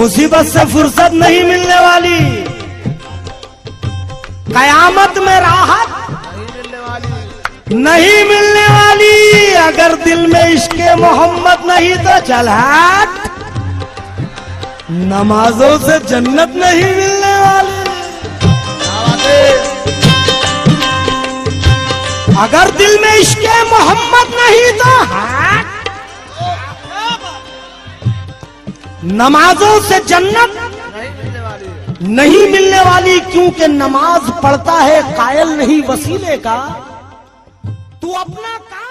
मुसीबत से फुर्सत नहीं मिलने वाली, कयामत में राहत नहीं मिलने वाली। अगर दिल में इश्क़े मोहम्मद नहीं तो चल हट, नमाजों से जन्नत नहीं मिलने वाली। अगर दिल में इश्क़े मोहम्मद नहीं तो हट, नमाजों से जन्नत नहीं मिलने वाली। क्योंकि नमाज पढ़ता है कायल नहीं वसीले का, तू अपना काम